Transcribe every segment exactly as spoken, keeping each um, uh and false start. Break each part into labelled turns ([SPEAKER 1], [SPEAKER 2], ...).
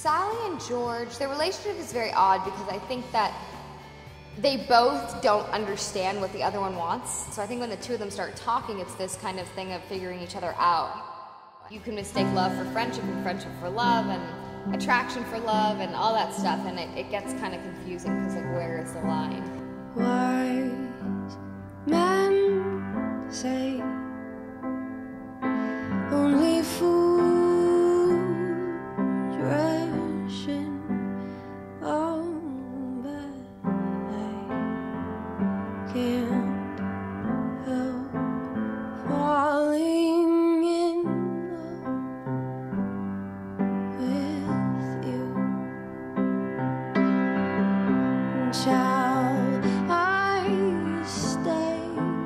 [SPEAKER 1] Sally and George, their relationship is very odd because I think that they both don't understand what the other one wants. So I think when the two of them start talking, it's this kind of thing of figuring each other out. You can mistake love for friendship and friendship for love and attraction for love and all that stuff, and it, it gets kind of confusing because like, where is the line?
[SPEAKER 2] Wise men say only fools ration on, but I can't help falling in love with you. Shall I stay?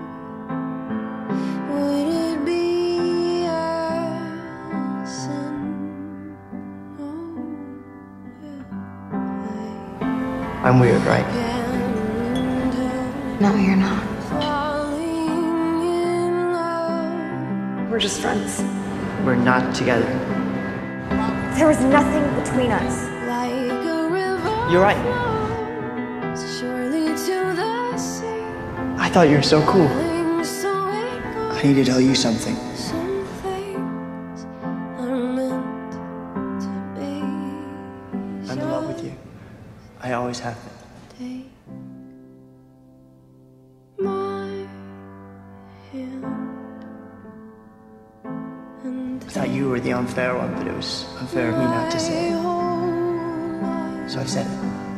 [SPEAKER 2] Would it be a sin? Oh, if I
[SPEAKER 3] I'm weird, right?
[SPEAKER 2] can't help
[SPEAKER 1] No, you're not.
[SPEAKER 2] falling in love.
[SPEAKER 4] We're just friends.
[SPEAKER 3] We're not together.
[SPEAKER 4] There was nothing between us.
[SPEAKER 2] Like a river
[SPEAKER 3] You're right.
[SPEAKER 2] flows surely to the sea.
[SPEAKER 3] I thought you were so cool.
[SPEAKER 2] So it goes.
[SPEAKER 5] I need to tell you something.
[SPEAKER 2] Some things are meant to be.
[SPEAKER 3] I'm in love with you. I always have been.
[SPEAKER 2] Take my hand and
[SPEAKER 5] I thought you were the unfair one, but it was unfair of me not to say it.
[SPEAKER 2] hold
[SPEAKER 5] So I said it.